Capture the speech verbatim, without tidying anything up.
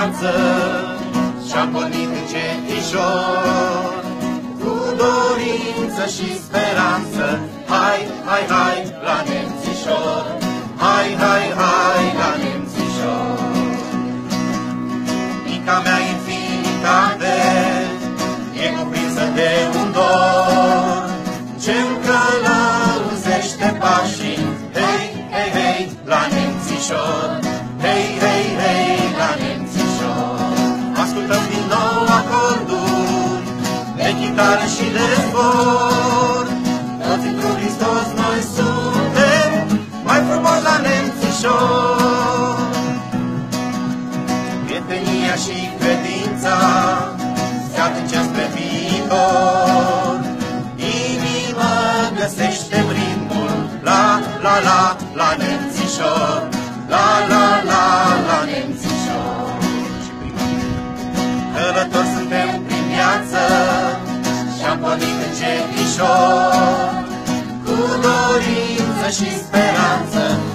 viață și-am pornit încetișor, cu dorință și speranță. Hai, hai, hai la Nemțișor, hai, hai, hai la Nemțișor. Mica mea infinitate e cuprinsă de un dor ce-mi călăuzește pașii. Hei, hei, hei, la Nemțișor, hei, hei, hei, la Nemțișor. Ascultăm din nou acorduri de chitară și de zbor. Toți într Hristos noi suntem mai frumoși la Nemțișor. Prietenia și credința se adâncesc spre viitor. Inima găsește ritmul la, la, la, la Nemțișor, la, la, la, la Nemțișor. Călători suntem prin viață și-am pornit încetișor, cu dorință și speranță.